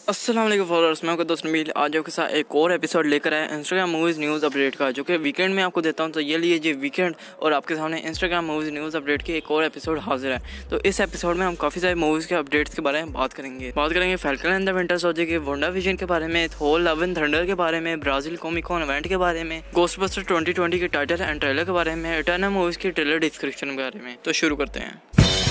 अस्सलाम वालेकुम फॉलोअर्स, मैं आपका दोस्त नबील आज आपके साथ एक और एपिसोड लेकर आया इंस्टाग्राम मूवीज़ न्यूज़ अपडेट का, जो कि वीकेंड में आपको देता हूं। तो ये लीजिए वीकेंड और आपके सामने इंस्टाग्राम मूवीज़ न्यूज़ अपडेट की एक और एपिसोड हाजिर है। तो इस एपिसोड में हम काफ़ी सारे मूवीज़ के अपडेट्स के बारे में बात करेंगे Falcon and the Winter Soldier के, वांडा विजन के बारे में, थोर लव एंड थंडर के बारे में, ब्राज़ील कॉमिक कॉन इवेंट के बारे में, गोस्टबस्टर 2020 के टाइटल एंड ट्रेलर के बारे में, इटर्नल मूवीज़ की ट्रेलर डिस्क्रिप्शन के बारे में। तो शुरू करते हैं।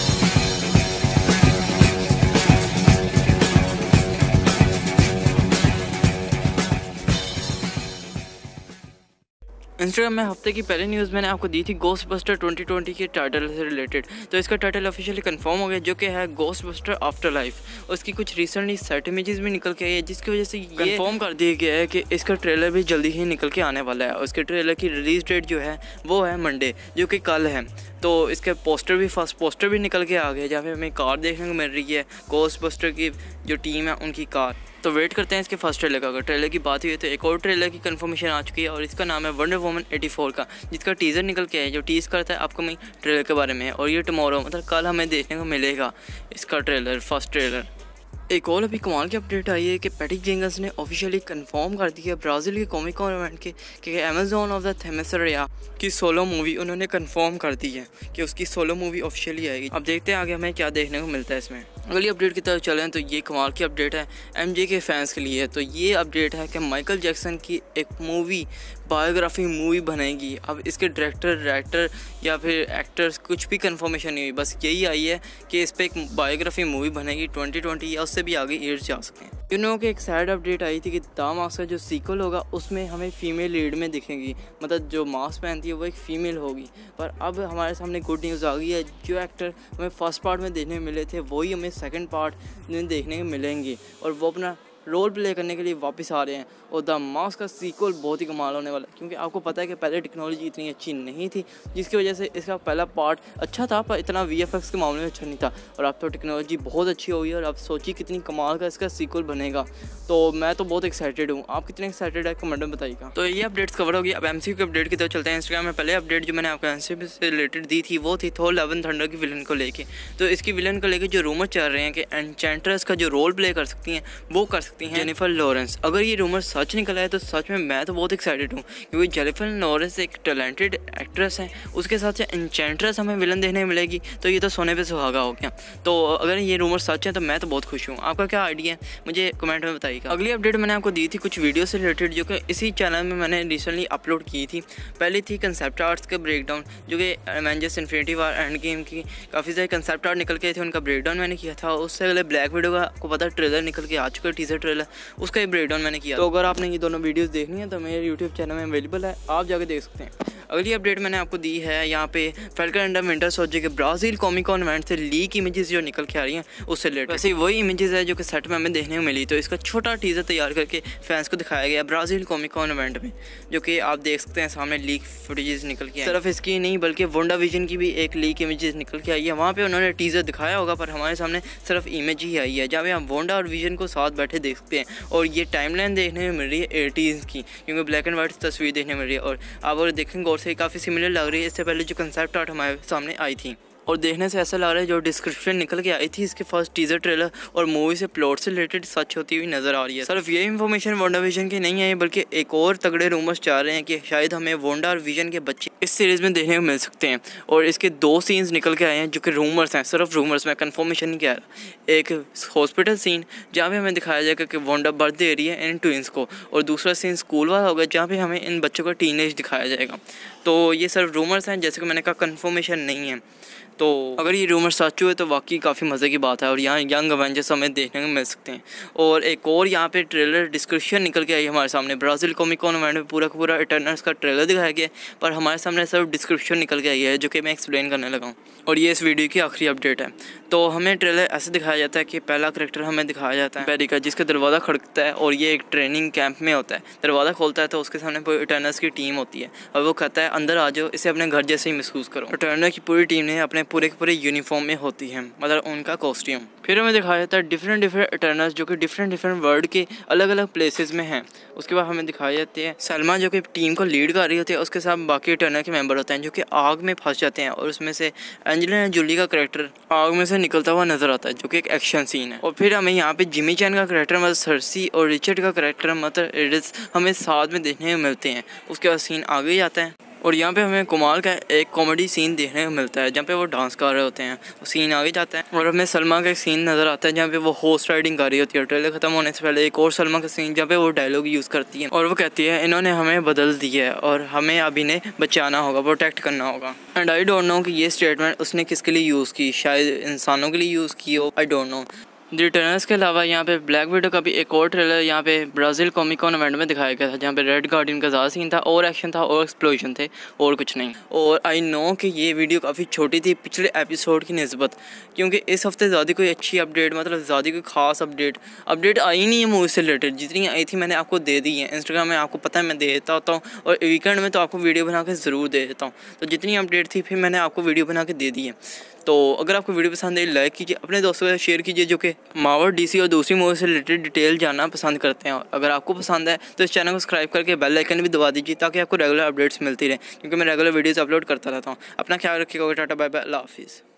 इंस्टाग्राम में हफ्ते की पहली न्यूज़ मैंने आपको दी थी गोस्टबस्टर 2020 के टाइटल से रिलेटेड। तो इसका टाइटल ऑफिशियली कंफर्म हो गया, जो कि है गोस्टबस्टर आफ्टर लाइफ। उसकी कुछ रिसेंटली सेट इमेजेस भी निकल के आई है, जिसकी वजह से ये कंफर्म कर दिया गया है कि इसका ट्रेलर भी जल्दी ही निकल के आने वाला है। उसके ट्रेलर की रिलीज डेट जो है वो है मंडे, जो कि कल है। तो इसके फर्स्ट पोस्टर भी निकल के आ गया, जहाँ पे हमें कार देखने को मिल रही है, गोस्टबस्टर की जो टीम है उनकी कार। तो वेट करते हैं इसके फर्स्ट ट्रेलर का। अगर ट्रेलर की बात हुई तो एक और ट्रेलर की कंफर्मेशन आ चुकी है, और इसका नाम है वंडर वुमन 84 का, जिसका टीज़र निकल के है, जो टीज़ करता है अपकमिंग ट्रेलर के बारे में। और ये टुमारो मतलब कल हमें देखने को मिलेगा इसका ट्रेलर, फर्स्ट ट्रेलर। एक और अभी कमाल की अपडेट आई है कि पैटी जेंकिंस ने ऑफिशियली कंफर्म कर दी है ब्राज़ील के कॉमिक कॉन इवेंट के कि अमेज़न ऑफ द थेमेसरिया की सोलो मूवी उन्होंने कंफर्म कर दी है कि उसकी सोलो मूवी ऑफिशियली आएगी। अब देखते हैं आगे हमें क्या देखने को मिलता है इसमें। अगली अपडेट की तरफ चलें तो ये कमाल की अपडेट है एमजे के फैंस के लिए। तो ये अपडेट है कि माइकल जैक्सन की एक मूवी बायोग्राफी मूवी बनेगी। अब इसके डायरेक्टर, राइटर या फिर एक्टर्स कुछ भी कंफर्मेशन नहीं हुई, बस यही आई है कि इस पर एक बायोग्राफी मूवी बनेगी 2020 या उससे भी आगे ईयर्स जा सकते हैं। यूनो की एक सैड अपडेट आई थी कि द मास्क का जो सीक्वल होगा उसमें हमें फीमेल लीड में दिखेंगी, मतलब जो मास्क पहनती है वो एक फ़ीमेल होगी। पर अब हमारे सामने गुड न्यूज़ आ गई है, जो एक्टर हमें फर्स्ट पार्ट में देखने मिले थे वही हमें सेकंड पार्ट में देखने को मिलेंगे, और वो अपना रोल प्ले करने के लिए वापस आ रहे हैं। और द मास्क का सीक्वल बहुत ही कमाल होने वाला है, क्योंकि आपको पता है कि पहले टेक्नोलॉजी इतनी अच्छी नहीं थी, जिसकी वजह से इसका पहला पार्ट अच्छा था पर इतना VFX के मामले में अच्छा नहीं था। और अब तो टेक्नोलॉजी बहुत अच्छी हो गई है, और अब सोचिए कितनी कमाल का इसका सीक्वल बनेगा। तो मैं तो बहुत एक्साइटेड हूँ। आप कितने एक्साइटेड है कमेंट में बताइएगा। तो ये अपडेट्स कवर होगी। अब MCU की अपडेट की तरफ चलते हैं। इंस्टाग्राम में पहले अपडेट जो मैंने आपको MCU से रिलेटेड दी थी वो थी थोर लव एंड थंडर की विलन को लेके। तो इसकी विलन को लेके जो रूमर चल रहे हैं कि एन्चेंट्रेस का जो रोल प्ले कर सकती हैं वो कर सकती हैं जेनिफर लॉरेंस। अगर ये रूमर सच निकला है तो सच में मैं तो बहुत एक्साइटेड हूँ, क्योंकि जेनिफर लॉरेंस एक टैलेंटेड एक्ट्रेस है, उसके साथ से एन्चेंट्रेस हमें विलन देखने मिलेगी, तो ये तो सोने पे सुहागा हो गया। तो अगर ये रूमर सच है तो मैं तो बहुत खुश हूँ। आपका क्या आइडिया है मुझे कमेंट में बताइएगा। अगली अपडेट मैंने आपको दी थी कुछ वीडियो से रिलेटेड, जो कि इसी चैनल में मैंने रिसेंटली अपलोड की थी। पहली थी कंसेप्ट आर्ट्स के ब्रेकडाउन, जो कि Avengers Infinity War Endgame की काफ़ी सारे कंसेप्ट आर्ट निकल के थे, उनका ब्रेकडाउन मैंने किया था। उससे अगले ब्लैक विडो का आपको पता ट्रेलर निकल के आ चुका है, टीजर ट्रेलर, उसका ही ब्रेकडाउन मैंने किया। तो अगर आपने ये दोनों वीडियोस देखनी है तो मेरे यूट्यूब चैनल में अवेलेबल है, आप जाकर देख सकते हैं। अगली अपडेट मैंने आपको दी है यहाँ पे Falcon and the Winter Soldier के ब्राज़ील कॉमिक कॉन इवेंट से लीक इमेजेस जो निकल के आ रही हैं उससे रिलेटेड। वैसे वही इमेजेस है जो कि सेट में हमें देखने को मिली। तो इसका छोटा टीजर तैयार करके फैंस को दिखाया गया ब्राज़ील कॉमिक कॉन इवेंट में, जो कि आप देख सकते हैं सामने लीक फुटेजेस निकल के। सिर्फ इसकी नहीं बल्कि वांडा विजन की भी एक लीक इमेजेस निकल के आई है। वहाँ पे उन्होंने टीजर दिखाया होगा पर हमारे सामने सिर्फ इमेज ही आई है, जहाँ पे हम वांडा और विजन को साथ बैठे देख सकते हैं। और ये टाइमलाइन देखने में मिल रही है 80s की, क्योंकि ब्लैक एंड वाइट तस्वीर देखने मिल रही है। और आप अगर देखेंगे और से काफ़ी सिमिलर लग रही है इससे पहले जो कंसेप्ट आर्ट हमारे सामने आई थी। और देखने से ऐसा लग रहा है जो डिस्क्रिप्शन निकल के आई थी इसके फर्स्ट टीजर ट्रेलर और मूवी से प्लॉट से रिलेटेड सच होती हुई नजर आ रही है। सिर्फ ये इन्फॉर्मेशन वांडा विजन की नहीं है, बल्कि एक और तगड़े रूमर्स चाह रहे हैं कि शायद हमें वांडा और विजन के बच्चे इस सीरीज़ में देखने को मिल सकते हैं। और इसके 2 सीन्स निकल के आए हैं जो कि रूमर्स हैं, सिर्फ रूमर्स में कंफर्मेशन नहीं कह रहा। एक हॉस्पिटल सीन जहाँ पे हमें दिखाया जाएगा कि वांडा बर्थ दे रही है इन ट्विंस को, और दूसरा सीन स्कूल वाला होगा जहाँ पे हमें इन बच्चों का टीनेज दिखाया जाएगा। तो ये सिर्फ रूमर्स हैं, जैसे कि मैंने कहा कंफर्मेशन नहीं है। तो अगर ये रूमर सच हुए तो वाकई काफ़ी मज़े की बात है, और यहाँ यंग एवेंजर्स हमें देखने को मिल सकते हैं। और एक और यहाँ पे ट्रेलर डिस्क्रिप्शन निकल के आई हमारे सामने। ब्राज़ील कॉमिक कॉन इवेंट में पूरा का पूरा इटर्नल्स का ट्रेलर दिखाया गया, पर हमारे सामने सिर्फ डिस्क्रिप्शन निकल के आई है, जो कि मैं एक्सप्लेन करने लगा हूँ। और ये इस वीडियो की आखिरी अपडेट है। तो हमें ट्रेलर ऐसे दिखाया जाता है कि पहला करैक्टर हमें दिखाया जाता है पेरिका, जिसका दरवाज़ा खड़कता है, और ये एक ट्रेनिंग कैंप में होता है। दरवाज़ा खोलता है तो उसके सामने पूरी इटर्नल्स की टीम होती है, और वो कहता है अंदर आ जाओ, इसे अपने घर जैसे ही महसूस करो। इटर्नल की पूरी टीम ने अपने पूरे के पूरे यूनिफॉर्म में होती है, मतलब उनका कॉस्ट्यूम। फिर हमें दिखाया जाता है डिफरेंट इटर्नल्स जो कि डिफरेंट वर्ल्ड के अलग अलग प्लेसेस में हैं। उसके बाद हमें दिखाई जाती है सलमा जो कि टीम को लीड कर रही होती है, उसके साथ बाकी इटर्नल के मेंबर होते हैं जो कि आग में फंस जाते हैं, और उसमें से एंजेलिना जोली का करैक्टर आग में से निकलता हुआ नजर आता है, जो कि एक एक्शन सीन है। और फिर हमें यहाँ पे जिमी चैन का करैक्टर मतलब सर्सी और रिचर्ड का करैक्टर मतलब एडिस हमें साथ में देखने को मिलते हैं। उसके बाद सीन आगे जाता है और यहाँ पे हमें कुमार का एक कॉमेडी सीन देखने को मिलता है जहाँ पे वो डांस कर रहे होते हैं। सीन आगे जाता है और हमें सलमा का एक सीन नज़र आता है जहाँ पे वो हॉर्स राइडिंग कर रही होती है। ट्रेलर खत्म होने से पहले एक और सलमा का सीन जहाँ पे वो डायलॉग यूज़ करती है और वो कहती है इन्होंने हमें बदल दिया है और हमें अब इन्हें बचाना होगा, प्रोटेक्ट करना होगा। एंड आई डोंट नो कि ये स्टेटमेंट उसने किसके लिए यूज़ की, शायद इंसानों के लिए यूज़ की हो, I don't know. The Returners के अलावा यहाँ पे ब्लैक विडो का भी एक और ट्रेलर यहाँ पे ब्राज़ील कॉमिक कॉन इवेंट में दिखाया गया था जहाँ पे रेड गार्डियन का ज़्यादा सीन था और एक्शन था और एक्सप्लोजन थे और कुछ नहीं। और आई नो कि ये वीडियो काफ़ी छोटी थी पिछले एपिसोड की निस्बत, क्योंकि इस हफ्ते ज़्यादा कोई अच्छी अपडेट मतलब ज़्यादा कोई ख़ास अपडेट आई नहीं है मूवी से रिलेटेड। जितनी आई थी मैंने आपको दे दी है। इंस्टाग्राम में आपको पता है मैं दे देता होता हूँ और वीकेंड में तो आपको वीडियो बना के ज़रूर दे देता हूँ। तो जितनी अपडेट थी फिर मैंने आपको वीडियो बना के दे दी है। तो अगर आपको वीडियो पसंद है लाइक कीजिए, अपने दोस्तों के साथ शेयर कीजिए जो कि मार्वल, डीसी और दूसरी मूवी से रिलेटेड डिटेल जानना पसंद करते हैं। और अगर आपको पसंद है तो इस चैनल को सब्सक्राइब करके बेल आइकन भी दबा दीजिए ताकि आपको रेगुलर अपडेट्स मिलती रहे, क्योंकि मैं रेगुलर वीडियोस अपलोड करता रहता हूँ। अपना ख्याल रखिएगा। टाटा बाय बाय, अल्लाह हाफिज़।